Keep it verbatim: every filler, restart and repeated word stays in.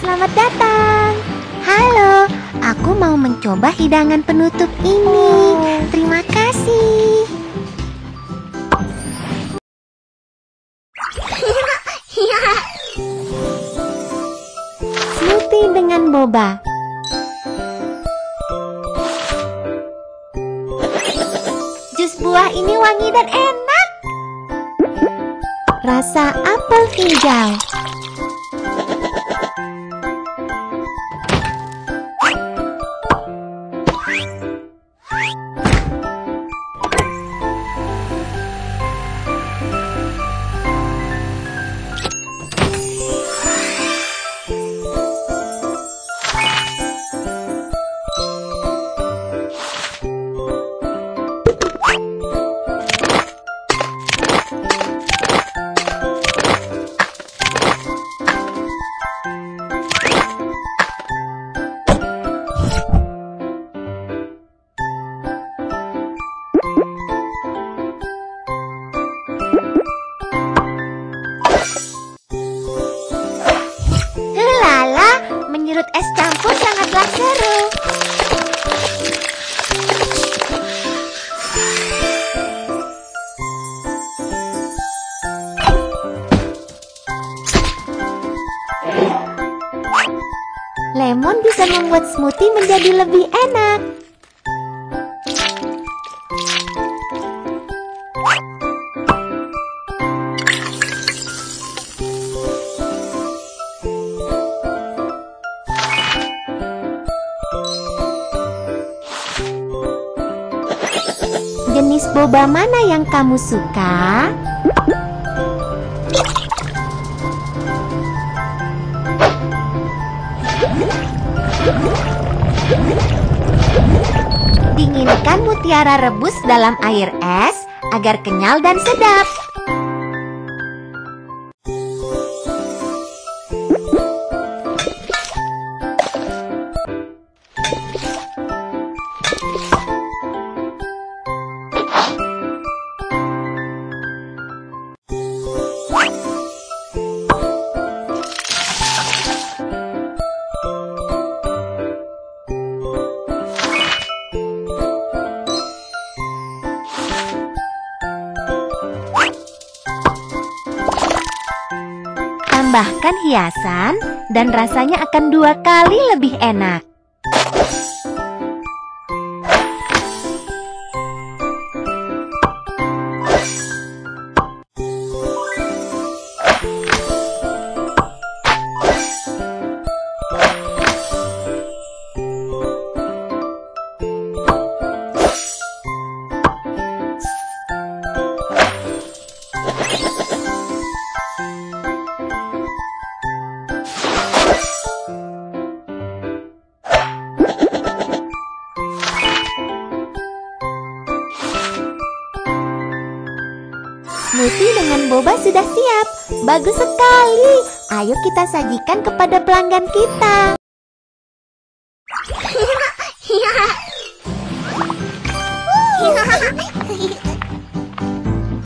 selamat datang. Halo, aku mau mencoba hidangan penutup ini. Terima kasih. Smoothie dengan boba. Jus buah ini wangi dan enak. Rasa apel hijau. Menyerut es campur sangatlah seru. Lemon bisa membuat smoothie menjadi lebih enak. Jenis boba mana yang kamu suka? Dinginkan mutiara rebus dalam air es agar kenyal dan sedap. Tambahkan hiasan dan rasanya akan dua kali lebih enak. Smoothie dengan boba sudah siap. Bagus sekali. Ayo kita sajikan kepada pelanggan kita.